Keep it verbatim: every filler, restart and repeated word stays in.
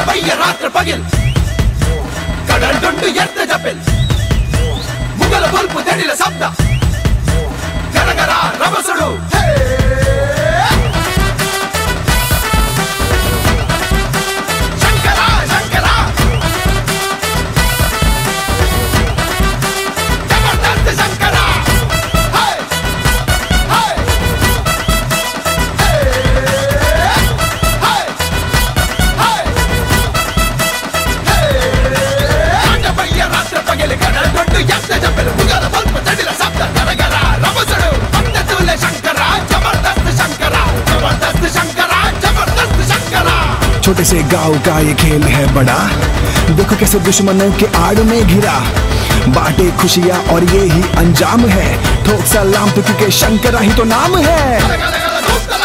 ಗಣಪಯ್ಯ ರಾತ್ರ ಪಗಿಲ್ ಕಡಲ್ ದುಂಡು ಎತ್ತ ಜಪಿಲ್ ಮುಗಲ ಬಲ್ಪು ತಡಿಲ ಶಬ್ದ ಗರಗರ ರಭಸಡು ಶಂಕರ ಶಂಕರ ಜಬರ್ದಸ್ತ್ ಶಂಕರ छोटे से गांव का ये खेल है बड़ा, देखो कैसे दुश्मनों के आड़ में घिरा, बांटे खुशियां और ये ही अंजाम है, ठोक सलाम तो क्योंकि शंकरा ही तो नाम है।